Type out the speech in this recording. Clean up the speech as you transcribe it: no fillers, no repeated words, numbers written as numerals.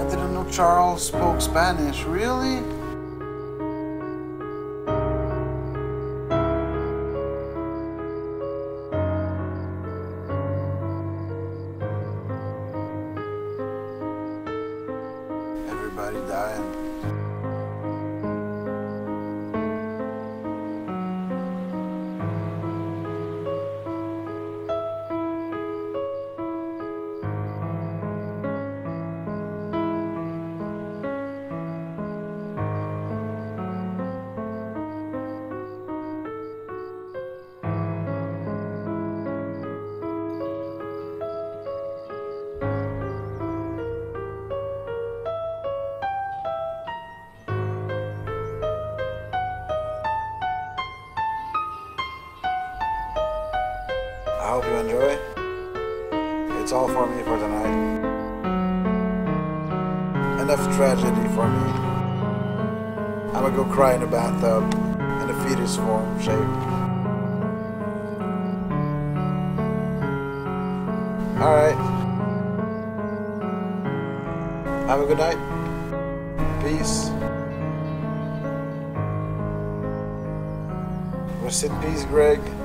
I didn't know Charles spoke Spanish. Really? Everybody dying. I hope you enjoy. It's all for me for tonight. Enough tragedy for me. I'm gonna go cry in a bathtub in a fetus form shape. Alright. Have a good night. Peace. Rest in peace, Greg.